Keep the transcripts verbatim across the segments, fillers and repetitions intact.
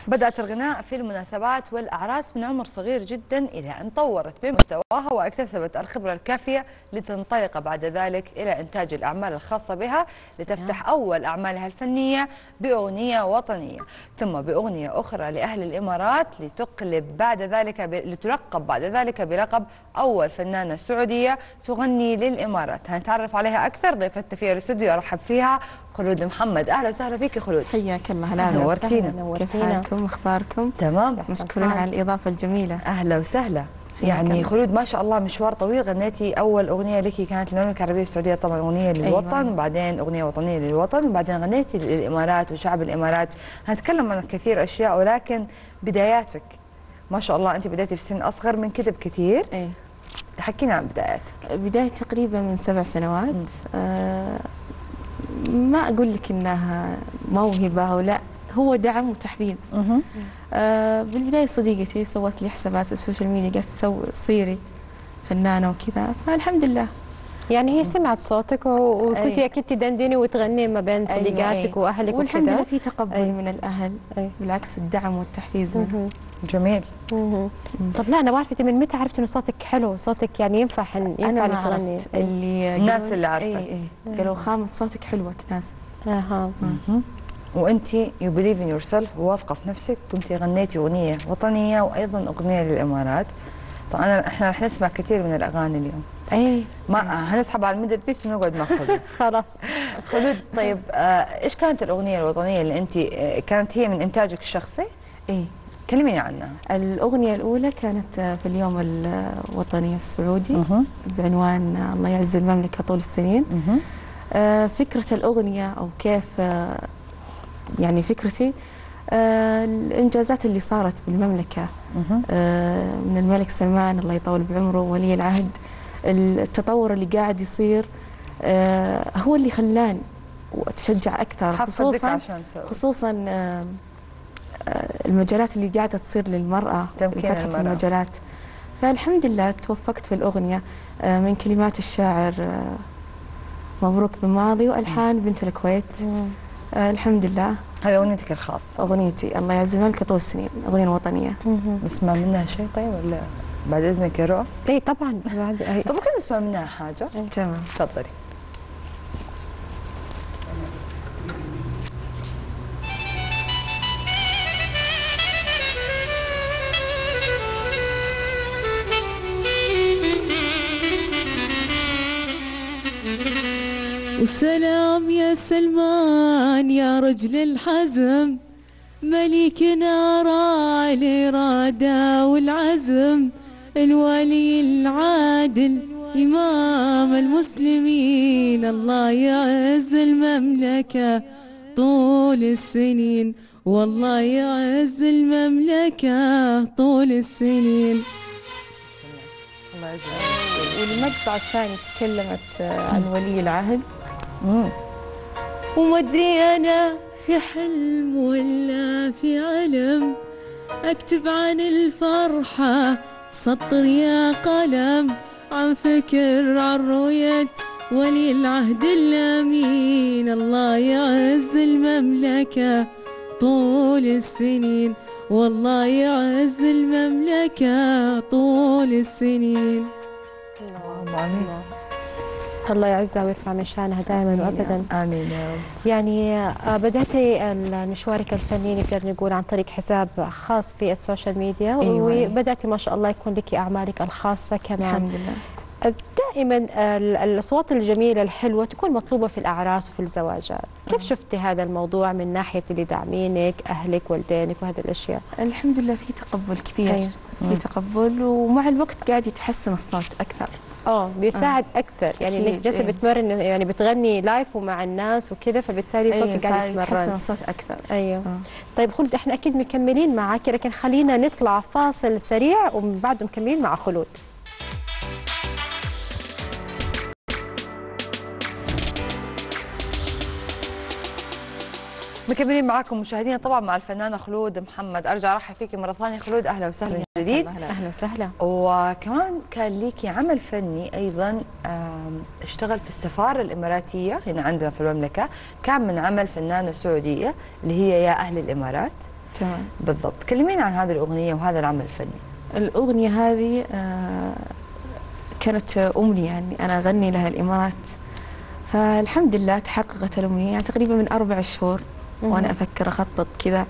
بدأت الغناء في المناسبات والأعراس من عمر صغير جدا إلى أن طورت من مستواها واكتسبت الخبرة الكافية لتنطلق بعد ذلك إلى إنتاج الأعمال الخاصة بها، لتفتح أول أعمالها الفنية بأغنية وطنية، ثم بأغنية أخرى لأهل الإمارات، لتقلب بعد ذلك ب... لتلقب بعد ذلك بلقب أول فنانة سعودية تغني للإمارات. هنتعرف عليها أكثر. ضيفتنا في الاستوديو أرحب فيها خلود محمد. أهلا وسهلا فيك خلود. حياك الله. هلا نورتينا. كيف حالكم؟ اخباركم؟ تمام، مشكورين على الاضافه الجميله. اهلا وسهلا. يعني خلود ما شاء الله مشوار طويل. غنيتي اول اغنيه لك كانت للمملكه العربيه السعوديه، طبعا اغنيه للوطن، أيوة. وبعدين اغنيه وطنيه للوطن، وبعدين غنيتي للامارات وشعب الامارات. هنتكلم عن كثير اشياء، ولكن بداياتك ما شاء الله انت بديتي في سن اصغر من كذا بكثير. ايه، حكينا عن بداياتك. بداية تقريبا من سبع سنوات. آه ما اقول لك انها موهبه ولا، هو دعم وتحفيز. آه بالبدايه صديقتي سوت لي حسابات السوشيال ميديا، قالت سو صيري فنانه وكذا، فالحمد لله. يعني هي سمعت صوتك وكنتي أي. اكيد تدندني وتغني ما بين صديقاتك أيوة أي. واهلك والحمد وكذا. لله في تقبل أي. من الاهل أي. بالعكس الدعم والتحفيز منه. جميل. مه. طب لا انا ما عرفت من متى عرفت انه صوتك حلو، صوتك يعني ينفع ينفع أنا تغني؟ اللي الناس اللي عرفت أي أي. قالوا خامس صوتك حلوه تناسب. اها. وانت يو بليف ان يور سيلف، واثقه في نفسك، كنتي غنيتي اغنيه وطنيه وايضا اغنيه للامارات. طبعا انا احنا رح نسمع كثير من الاغاني اليوم. اي ما هنسحب على الميدل بيس ونقعد مع خلود. خلاص. خلود، طيب آه ايش كانت الاغنيه الوطنيه اللي انت آه كانت هي من انتاجك الشخصي؟ ايه، كلميني عنها. الاغنيه الاولى كانت في اليوم الوطني السعودي مه. بعنوان الله يعز المملكه طول السنين. مه. آه فكره الاغنيه او كيف آه يعني فكرتي آه الانجازات اللي صارت في المملكه آه من الملك سلمان الله يطول بعمره ولي العهد، التطور اللي قاعد يصير آه هو اللي خلاني واتشجع اكثر، خصوصا خصوصا آه المجالات اللي قاعده تصير للمراه، فتحت المجالات. فالحمد لله توفقت في الاغنيه آه من كلمات الشاعر آه مبروك بن ماضي والحان بنت الكويت. آه الحمد لله. هذه اغنيتك الخاصه؟ اغنيتي الله يعز المملكه طول السنين، اغنيه وطنيه. نسمع منها شيء طيب ولا بعد اذنك يا رؤى؟ اي طبعا. طب ممكن نسمع منها حاجه؟ تمام، تفضلي. والسلام يا سلمان يا رجل الحزم، مليكنا راعي الإرادة والعزم، الولي العادل إمام المسلمين، الله يعز المملكة طول السنين، والله يعز المملكة طول السنين. الله يجزاك. والمقطع الثاني تكلمت عن ولي العهد. امم وما ادري انا في حلم ولا في علم، اكتب عن الفرحه سطر يا قلم، عن فكر عن رؤيه ولي العهد الامين، الله يعز المملكه طول السنين، والله يعز المملكه طول السنين. اللهم امين. الله يعزها ويرفع من شانها دائما وابدا. امين يا رب. يعني بداتي مشوارك الفني نقدر نقول عن طريق حساب خاص في السوشيال ميديا. أيوة. وبداتي ما شاء الله يكون لك اعمالك الخاصه كمان. الحمد لله. دائما الاصوات الجميله الحلوه تكون مطلوبه في الاعراس وفي الزواجات، كيف شفتي هذا الموضوع من ناحيه اللي داعمينك، اهلك، والدينك وهذه الاشياء؟ الحمد لله في تقبل كثير. أيوة. في تقبل، ومع الوقت قاعد يتحسن الصوت اكثر. اه بيساعد آه. اكثر، يعني انك جالسه بتمرن، يعني بتغني لايف ومع الناس وكذا، فبالتالي صوتك أيه قاعد يتمرن، يتحسن الصوت اكثر. ايوه. آه. طيب خلود، احنا اكيد مكملين معاك، لكن خلينا نطلع فاصل سريع ومن بعده مكملين مع خلود. مكملين معاكم مشاهدينا طبعا مع الفنانه خلود محمد. ارجع ارحب فيكي مره ثانيه خلود، اهلا وسهلا من جديد. اهلا وسهلا. وكمان كان ليكي عمل فني ايضا اشتغل في السفاره الاماراتيه هنا عندنا في المملكه، كان من عمل فنانه سعوديه اللي هي يا اهل الامارات. تمام. بالضبط. كلمينا عن هذه الأغنية وهذا العمل الفني. الأغنية هذه آه كانت أمنية يعني أنا أغني لها الإمارات، فالحمد لله تحققت الأمنية يعني تقريبا من أربع شهور وأنا أفكر أخطط كذا،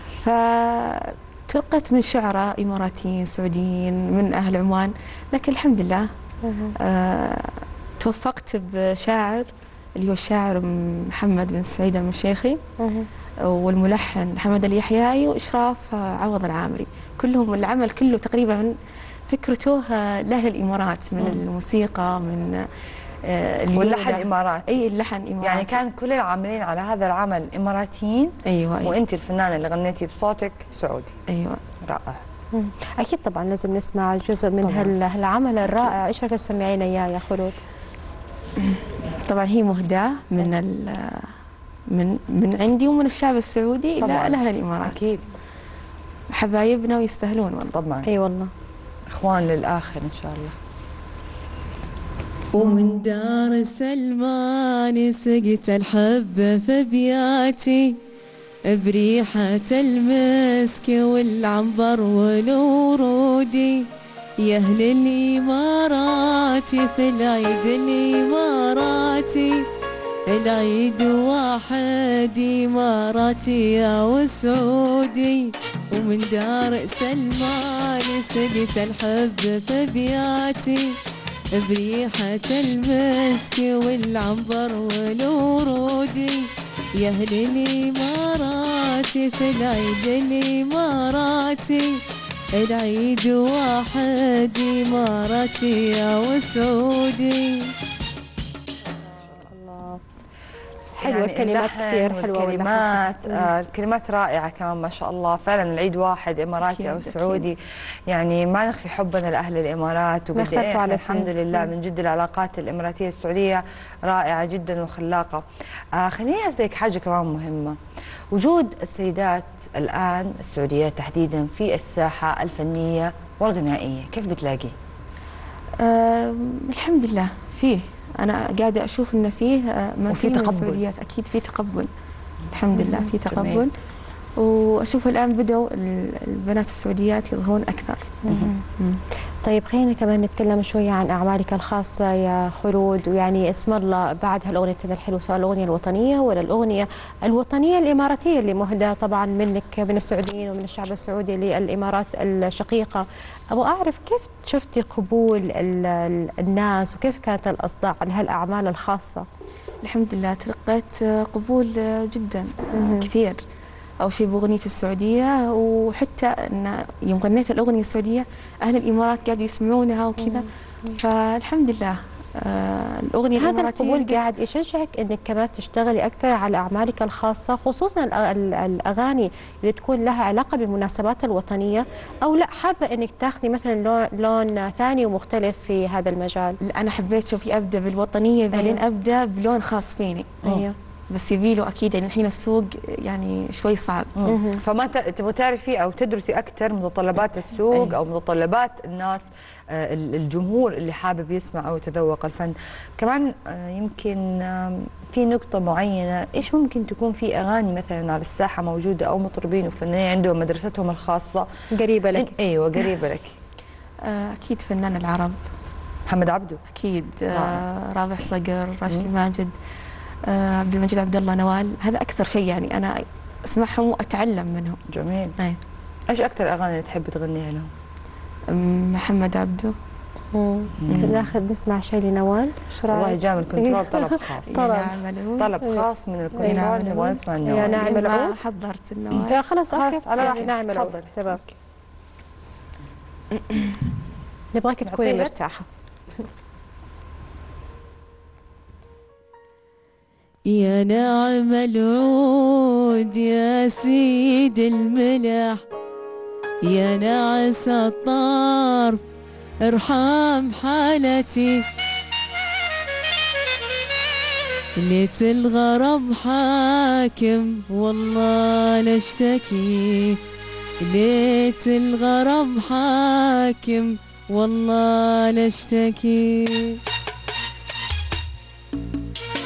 فتلقيت من شعراء إماراتيين سعوديين من أهل عمان، لكن الحمد لله آه توفقت بشاعر اللي هو الشاعر محمد بن سعيد المشيخي والملحن حمد اليحيائي وإشراف عوض العامري، كلهم العمل كله تقريبا فكرته لأهل الإمارات من مم. الموسيقى من آه واللحن إماراتي. أي اللحن إماراتي، يعني كان كل العاملين على هذا العمل إماراتيين. أيوة, أيوة. وأنت الفنانة اللي غنيتي بصوتك سعودي. أيوة. رائع. مم. أكيد طبعا لازم نسمع جزء من هالعمل الرائع. إيش رأيك تسمعينا إياه يا خلود؟ طبعا هي مهداة من من من عندي ومن الشعب السعودي إلى أهل الإمارات. أكيد حبايبنا ويستاهلون والله. طبعا. أي والله. إخوان للآخر إن شاء الله. ومن دار سلمان سقت الحبة في بياتي بريحة المسك والعنبر والورودي، يا أهل الإمارات في العيد الإماراتي، العيد واحد إماراتي يا وسعودي. ومن دار سلمان سقت الحب في بياتي بريحة المسك والعنبر والورودي، يا أهل الإمارات في العيد الإماراتي، العيد واحد إماراتي يا وسعودي. حلوة يعني الكلمات كثير حلوة. الكلمات آه الكلمات رائعة كمان ما شاء الله. فعلا العيد واحد إماراتي أو سعودي، يعني ما نخفي حبنا لأهل الإمارات وقد إيه الحمد لله من جد العلاقات الإماراتية السعودية رائعة جدا وخلاقة. آه خليني أسألك حاجة كمان مهمة، وجود السيدات الآن السعوديات تحديدا في الساحة الفنية والغنائية كيف بتلاقيه؟ آه الحمد لله فيه، أنا قاعدة أشوف إن فيه ما وفي تقبل. أكيد في تقبل الحمد لله في تقبل جميل. وأشوف الآن بدأوا البنات السعوديات يظهرون أكثر. مم. مم. طيب خلينا كمان نتكلم شوية عن أعمالك الخاصة يا خلود، ويعني اسم الله بعد هالأغنية الحلوة سواء الأغنية الوطنية ولا الأغنية الوطنية الإماراتية اللي مهداة طبعا منك من السعوديين ومن الشعب السعودي للإمارات الشقيقة، أبغى أعرف كيف شفتي قبول الناس وكيف كانت الأصداء على هالأعمال الخاصة؟ الحمد لله تلقيت قبول جدا مم. كثير. أو شيء بأغنية السعودية، وحتى أن يوم غنيت الأغنية السعودية أهل الإمارات قاعدوا يسمعونها وكذا، فالحمد لله آه الأغنية هذا الإماراتية القبول قاعد يشجعك أنك كمان تشتغلي أكثر على أعمالك الخاصة، خصوصا الأغاني اللي تكون لها علاقة بالمناسبات الوطنية، أو لا حابة أنك تاخذي مثلا لون ثاني ومختلف في هذا المجال؟ أنا حبيت شوفي أبدأ بالوطنية بعدين أيوه. أبدأ بلون خاص فيني. أيوه. بس يبي له اكيد يعني الحين السوق يعني شوي صعب. مم. فما تبغى تعرفي او تدرسي اكثر متطلبات السوق أيه. او متطلبات الناس الجمهور اللي حابب يسمع او يتذوق الفن. كمان يمكن في نقطة معينة، ايش ممكن تكون في اغاني مثلا على الساحة موجودة او مطربين وفنانين عندهم مدرستهم الخاصة قريبة لك؟ ايوه قريبة لك. اكيد فنان العرب محمد عبده اكيد، آه رابح صقر، راشد الماجد، آه عبد المجيد عبد الله نوال، هذا اكثر شيء يعني انا اسمعهم واتعلم منهم. جميل. أي. ايش اكثر اغاني اللي تحبي تغنيها لهم؟ محمد عبده. ناخذ نسمع شيء لنوال. ايش رايك؟ والله جاء من الكنترول طلب خاص. طلب طلب خاص من الكنترول نبغى نسمع النوال. يا ناعم العود. حضرت النوال. يا خلاص اوكي على راحتك. ناعم العود تمام. نبغاك تكوني مرتاحة. يا ناعم العود يا سيد الملح، يا ناعس الطرف ارحم حالتي، ليت الغرب حاكم والله نشتكي، ليت الغرب حاكم والله نشتكي،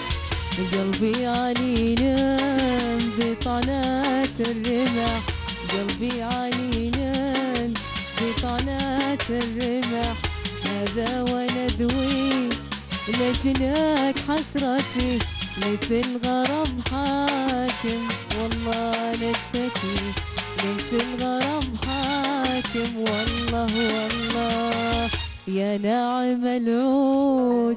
قلبي علينا بطلات الرمح، قلبي عليلا بطعنات الرمح، هذا وانا ذوي لجناك حسرتي، ليت الغرام حاكم والله نشتكي، ليت الغرام حاكم والله والله يا ناعم العود.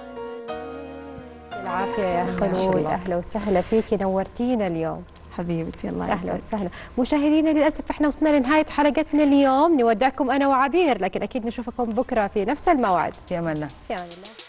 العافية يا خلود، أهلا وسهلا فيكي، نورتينا اليوم حبيبتي الله يسعدك. أهلا وسهلا. مشاهدينا للأسف احنا وصلنا لنهاية حلقتنا اليوم، نودعكم أنا وعبير، لكن أكيد نشوفكم بكرة في نفس الموعد. في أمان الله. في أمان الله.